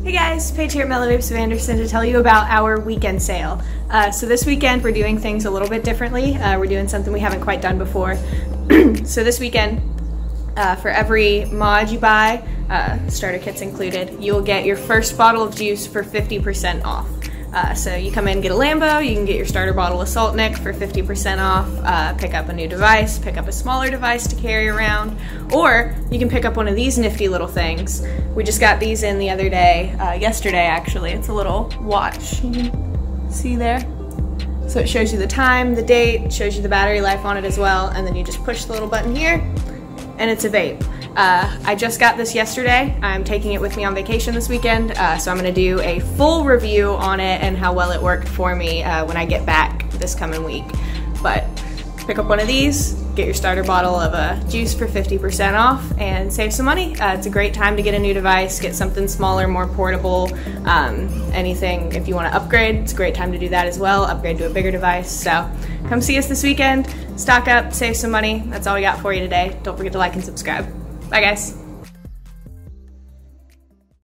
Hey guys, Paige here at Mellow Vapes of Anderson to tell you about our weekend sale. So this weekend we're doing things a little bit differently. We're doing something we haven't quite done before. So this weekend, for every mod you buy, starter kits included, you'll get your first bottle of juice for 50% off. So you come in, get a Lambo, you can get your starter bottle of Salt Nick for 50% off, pick up a new device, pick up a smaller device to carry around, or you can pick up one of these nifty little things. We just got these in the other day, yesterday actually. It's a little watch, you can see there. So it shows you the time, the date, shows you the battery life on it as well, and then you just push the little button here, and it's a vape. I just got this yesterday. I'm taking it with me on vacation this weekend, so I'm gonna do a full review on it and how well it worked for me when I get back this coming week. But pick up one of these, get your starter bottle of juice for 50% off, and save some money. It's a great time to get a new device, get something smaller, more portable, anything. If you wanna upgrade, it's a great time to do that as well, upgrade to a bigger device. So come see us this weekend, stock up, save some money. That's all we got for you today. Don't forget to like and subscribe. Bye guys.